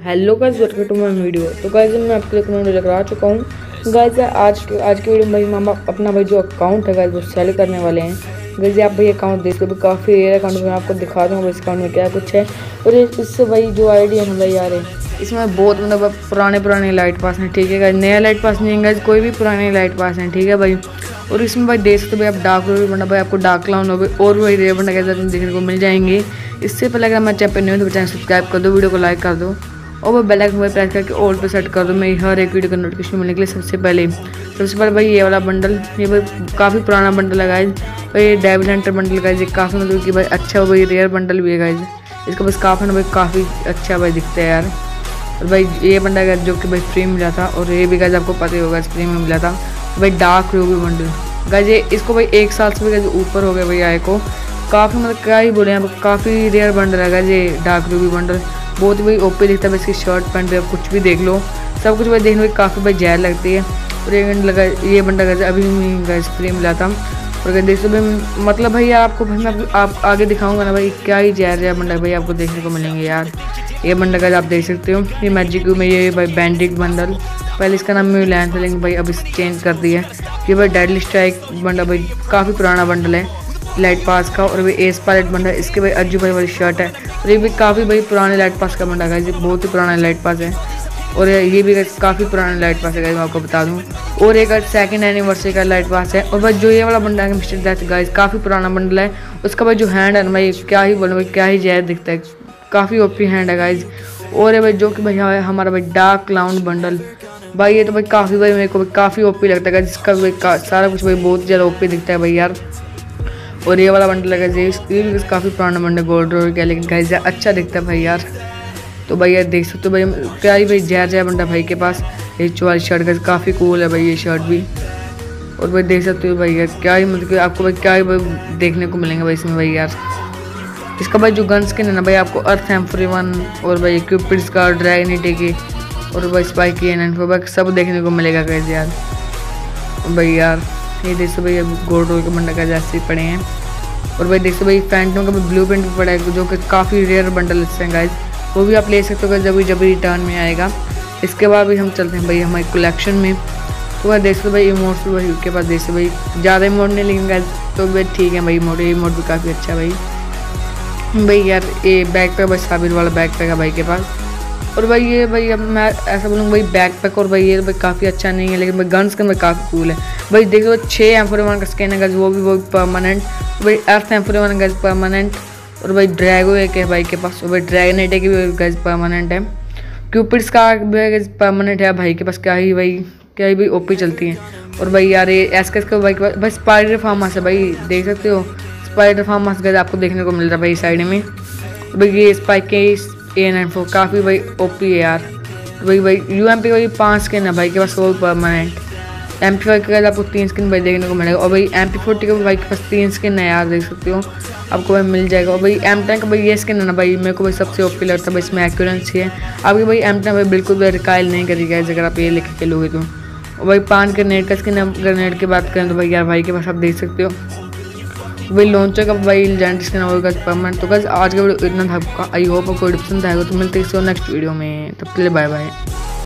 Hello guys, welcome to my video. तो guys मैं आपके लिए वीडियो लेकर आ चुका हूँ। गाइस आज की वीडियो में भाई हम अपना भाई जो अकाउंट है गाइस वो सेल करने वाले हैं। गाइस आप भाई अकाउंट देख लो, काफ़ी रेयर अकाउंट में आपको दिखा दूँगा इस अकाउंट में क्या कुछ है। और इससे भाई जो आईडी है ना भाई यार इसमें बहुत मतलब पुराने लाइट पास हैं, ठीक है गाइस। नया लाइट पास नहीं है गाइस, कोई भी पुराने लाइट पास हैं, ठीक है भाई। और इसमें भाई देख सकते भाई आप डार्क रोड बनना भाई आपको डार्क क्लाउन हो गए और भाई रेयर बनना कैसे देखने को मिल जाएंगे। इससे पहले अगर मैं चैनल पर नहीं हो तो चैनल सब्सक्राइब कर दो, वीडियो को लाइक कर दो और वो बेल आइकन पर प्रेस करके ऑल पे सेट कर दो। मैं हर एक वीडियो का नोटिफिकेशन मिलने के लिए सबसे पहले भाई ये वाला बंडल, ये भाई काफ़ी पुराना बंडल है गाइज। भाई ये डेविल हंटर बंडल गाइज, काफ़ी मतलब कि भाई अच्छा हो भाई, रेयर बंडल भी है गाइज। इसका बस काफ़ी ना भाई काफ़ी अच्छा भाई दिखता है यार। और भाई ये बंडल गाइज जो कि भाई फ्री में मिला था, और ये भी गाइज आपको पता ही होगा फ्री में मिला था। तो भाई डार्क रूबी बंडल गाइज ये इसको भाई 1 साल से भी गाइज ऊपर हो गया भाई आए को। काफ़ी मतलब क्या ही बोले यहाँ पर, काफ़ी रेयर बंडल है गाइज ये डार्क रूबी बंडल। बहुत ही भाई ओपी दिखता है। इसकी शर्ट पैंट पे आप कुछ भी देख लो, सब कुछ भाई देखने में काफ़ी भाई जहर लगती है। और ये बंडा गाइस अभी गाइस फ्री मिला था। और देख सकते भाई मतलब भाई आपको भाई मैं आप आगे दिखाऊंगा ना भाई क्या ही जहर बंडा भाई आपको देखने को मिलेंगे यार। ये बंडा गाइस आप देख सकते हो, ये मैजिक में ये भाई बैंडिक बंडल, पहले इसका नाम म्यूलैंड था लेकिन भाई अब इसे चेंज कर दिया। ये भाई डेडली स्ट्राइक बंडा भाई काफ़ी पुराना बंडल है लाइट पास का। और भाई एस पायलट बंडा इसके भाई अज्जू भाई वाली शर्ट है। और ये भी काफ़ी भाई पुराने लाइट पास का बंडा है, बहुत ही पुराना लाइट पास है। और ये भी काफ़ी पुराना लाइट पास है मैं आपको बता दूं। और एक 2nd एनिवर्सरी का लाइट पास है। और भाई जो ये वाला बंडा है मिस्टर डेथ गाइस, काफ़ी पुराना बंडल है। उसका भाई जो हैंड है ना भाई क्या ही बोलो भाई, क्या ही जहर दिखता है, काफ़ी ओपी हैंड है गाइज। और है भाई जो कि भाई हमारा भाई डार्क क्लाउन बंडल भाई, ये तो भाई काफ़ी भाई मेरे को काफ़ी ओपी लगता है, जिसका भाई सारा कुछ भाई बहुत ज़्यादा ओपी दिखता है भाई यार। और ये वाला बंडल लगा ये भी काफ़ी पुराना बंडल गोल्ड रोड का, लेकिन गाइस अच्छा दिखता है भाई यार। तो भाई यार देख सकते हो भाई क्या ही भाई जहर बंडा भाई के पास। ये वाली शर्ट का काफ़ी कूल है भाई ये शर्ट भी। और भाई देख सकते हो भाई यार क्या ही मतलब आपको भाई क्या ही भाई देखने को मिलेंगे भाई इसमें भाई यार। इसका भाई जो गन स्किन है ना भाई आपको अर्थ एम्फोरी 1 और भाई क्यूपिड्स का ड्रैगनिटी की और भाई स्पाइकी एंड सब देखने को मिलेगा गाइस यार। भाई यार ये देखो भाई गोल्ड रोल के बंडल का जैसे ही पड़े हैं। और भाई देखो भाई फैंटम का ब्लू प्रिंट भी पड़ा है जो कि काफ़ी रेयर बंडल हैं गाइज, वो भी आप ले सकते हो जब रिटर्न में आएगा। इसके बाद भी हम चलते हैं भाई हमारी कलेक्शन में। तो भाई देख सकते भाई इमोट्स भी भाई के पास देख सकते भाई ज़्यादा इमोट नहीं लेकिन गाइज तो भाई ठीक है भाई इमोट भी काफ़ी अच्छा है भाई यार। ये बैक पैक भाई साबिर वाला बैक पैक है भाई के पास। और भाई ये भाई अब मैं ऐसा बोलूँगा भाई बैक पैक और भाई ये भाई काफ़ी अच्छा नहीं है, लेकिन भाई गन स्किन भाई काफ़ी कूल है भाई। देखो 6 एम्फोरी 1 का स्किन है गाइस, वो भी परमानेंट। भाई अर्थ एम्फोरी 1 गाइस परमानेंट। और भाई ड्रैगो एक है भाई के पास, और भाई ड्रैगनेट की भी गाइस परमानेंट है। क्यूपिड्स का भी परमानेंट है भाई के पास, क्या ही भाई ओपी चलती है। और भाई यार ये एसकेस का भाई के पास भाई स्पाइडर फार्मस है भाई, देख सकते हो स्पाइडर फार्मस गाइस आपको देखने को मिल रहा है भाई साइड में। भाई ये स्पाइक के A94 काफ़ी भाई ओपी है यार। भाई UMP भाई 5 स्किन है भाई के पास, वो परमानेंट। MP5 के आपको 3 स्किन भाई देखने को मिलेगा। और भाई MP40 का भाई के पास 3 स्किन है यार, देख सकते हो आपको भाई मिल जाएगा। और भाई M10 का भाई ये स्किन है ना भाई मेरे को भाई सबसे ओपी लगता है भाई, इसमें एक्यूरेंसी है आपकी भाई। M10 भाई बिल्कुल भी रिकाइल नहीं करेगा अगर आप ये लेके खेलोगे तो। और भाई 5 ग्रेनेड का स्किन है। ग्रेनेड की बात करें तो भाई यार भाई के पास आप देख सकते हो भाई लॉन्चर का भाई लेजेंड स्किन होगा परमानेंट। तो गाइस आज का वीडियो इतना था आपका, आई होप आपको पसंद आएगा। तो मिलते हैं नेक्स्ट वीडियो में, तब के लिए बाय बाय।